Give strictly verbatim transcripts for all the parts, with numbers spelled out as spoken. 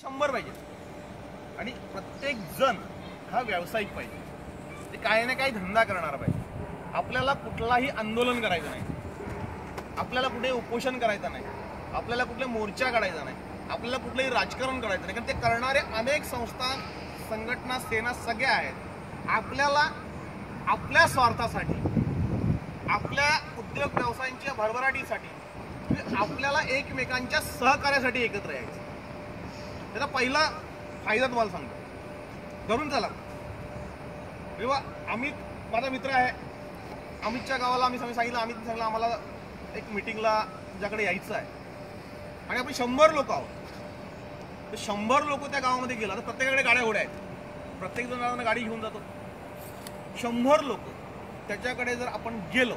शंभर पाहिजे आणि प्रत्येक जण हा व्यावसायिक पाहिजे, ते काही ना काही धंदा करणार पाहिजे. आपल्याला कुठलाही आंदोलन करायचं नाही, आपल्याला कुठे उपोषण करायचं नाही, आपल्याला कुठले मोर्चा काढायचा नाही, आपल्याला कुठलंही राजकारण करायचं नाही. कारण ते करणारे अनेक संस्था, संघटना, सेना सगळ्या आहेत. आपल्याला आपल्या स्वार्थासाठी, आपल्या उद्योग व्यवसायांच्या भरभराटीसाठी, आपल्याला एकमेकांच्या सहकार्यासाठी एकत्र यायचं. त्याचा पहिला फायदा तुम्हाला सांगतो, धरून चला. तेव्हा अमित माझा मित्र आहे, अमितच्या गावाला आम्ही सांगितलं, अमित सांगितलं आम्हाला एक मिटिंगला तुझ्याकडे यायचं आहे आणि आपण शंभर लोक आहोत. तर शंभर लोक त्या गावामध्ये गेला तर प्रत्येकाकडे गाड्या घोड्या आहेत, प्रत्येक जण गाडी घेऊन जातो. शंभर लोक त्याच्याकडे जर आपण गेलो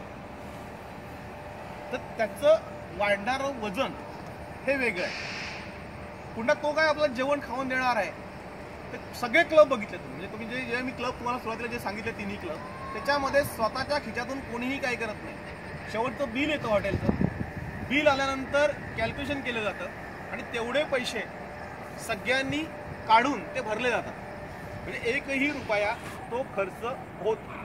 तर त्याचं वाढणारं वजन हे वेगळं आहे. पुन्हा तो काय आपलं जेवण खाऊन देणार आहे. तर सगळे क्लब बघितले तुम्ही, म्हणजे तुम्ही जे जे मी क्लब तुम्हाला सुरुवातीला जे सांगितले तिन्ही क्लब, त्याच्यामध्ये स्वतःच्या खिच्यातून कोणीही काही करत नाही. शेवटचं बिल येतं हॉटेलचं, बिल आल्यानंतर कॅल्क्युलेशन केलं जातं आणि तेवढे पैसे सगळ्यांनी काढून ते भरले जातात. म्हणजे एकही रुपया तो खर्च होत नाही.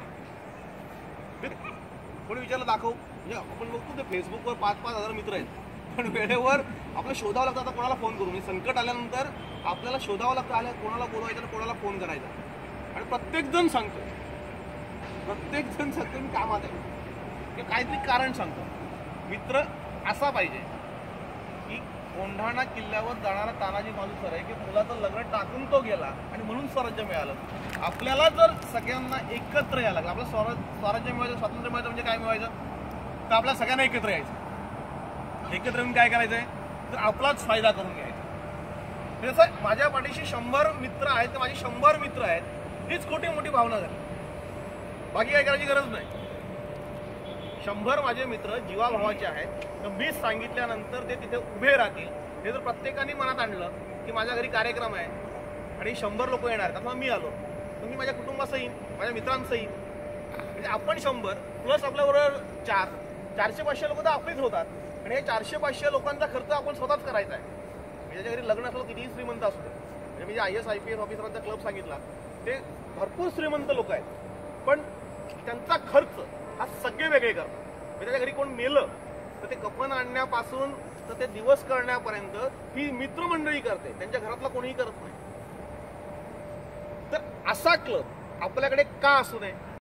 कोणी विचारलं दाखव, म्हणजे आपण बघतो ते फेसबुकवर पाच पाच हजार मित्र आहेत, पण वेळेवर आपल्याला शोधावं लागतं. आता कोणाला फोन करू, म्हणजे संकट आल्यानंतर आपल्याला शोधावं लागतं, आल्या कोणाला बोलवायचं आणि कोणाला फोन करायचा. आणि प्रत्येक जण सांगतो, प्रत्येक जण सांगतो मी कामात आहे, की काहीतरी कारण सांगतो. मित्र असा पाहिजे की कोंढाणा किल्ल्यावर जाणारा तानाजी मालुसरे आहे, की मुलाचं लग्न टाकून तो गेला आणि म्हणून स्वराज्य मिळालं. आपल्याला जर सगळ्यांना एकत्र यायला लागलं, आपलं स्वरा स्वराज्य मिळवायचं, स्वातंत्र्य मिळवायचं म्हणजे काय मिळवायचं, तर आपल्या सगळ्यांना एकत्र यायचं. एकत्र येऊन काय करायचं आहे, तर आपलाच फायदा करून घ्यायचा. जसं माझ्या पाठीशी शंभर मित्र आहेत, तर माझी शंभर मित्र आहेत, हीच खोटी मोठी भावना झाली. बाकी काय करायची गरज नाही. शंभर माझे मित्र जीवाभावाचे आहेत, तर मीच सांगितल्यानंतर ते तिथे उभे राहतील. हे जर प्रत्येकाने मनात आणलं की माझ्या घरी कार्यक्रम आहे आणि शंभर लोक येणार आहेत, आता मी आलो तर मी माझ्या कुटुंबासह येईन, माझ्या मित्रांसह येईन. म्हणजे आपण शंभर प्लस आपल्याबरोबर चार चारशे पाचशे लोक तर आपलीच होतात. आणि हे चारशे पाचशे लोकांचा खर्च आपण स्वतःच करायचा आहे. त्याच्या घरी लग्न असलं कितीही श्रीमंत असू दे, म्हणजे मी जे I S I P S ऑफिसरांचा क्लब सांगितला ते भरपूर श्रीमंत लोक आहेत, पण त्यांचा खर्च हा सगळे वेगळे करतात. म्हणजे त्याच्या घरी कोण मेलं तर ते कफन आणण्यापासून तर ते दिवस करण्यापर्यंत ही मित्रमंडळी करते, त्यांच्या घरातला कोणीही करत नाही. तर असा क्लब आपल्याकडे का असू नये.